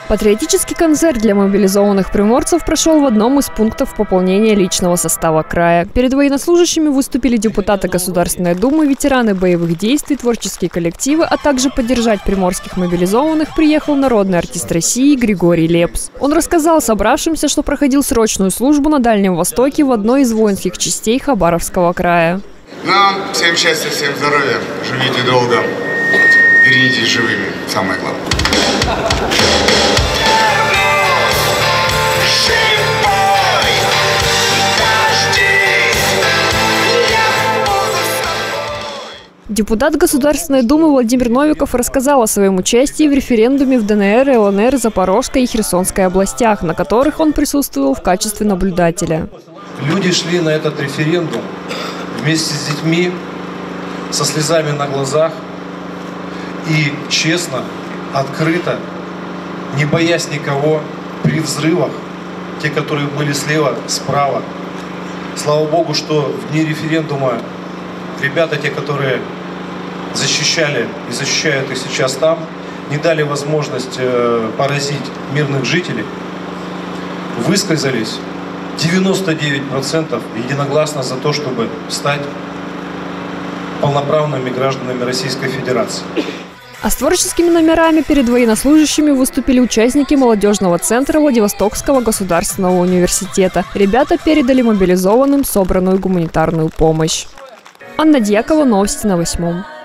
Патриотический концерт для мобилизованных приморцев прошел в одном из пунктов пополнения личного состава края. Перед военнослужащими выступили депутаты Государственной Думы, ветераны боевых действий, творческие коллективы, а также поддержать приморских мобилизованных приехал народный артист России Григорий Лепс. Он рассказал собравшимся, что проходил срочную службу на Дальнем Востоке в одной из воинских частей Хабаровского края. Всем счастья, всем здоровья, живите долго, вернитесь живыми, самое главное. Депутат Государственной Думы Владимир Новиков рассказал о своем участии в референдуме в ДНР, ЛНР, Запорожской и Херсонской областях, на которых он присутствовал в качестве наблюдателя. Люди шли на этот референдум вместе с детьми, со слезами на глазах и честно, открыто, не боясь никого, при взрывах, те, которые были слева, справа. Слава Богу, что в дни референдума ребята, те, которые защищали и защищают их сейчас там, не дали возможность поразить мирных жителей, высказались 99% единогласно за то, чтобы стать полноправными гражданами Российской Федерации. А с творческими номерами перед военнослужащими выступили участники молодежного центра Владивостокского государственного университета. Ребята передали мобилизованным собранную гуманитарную помощь. Анна Дьякова, новости на 8.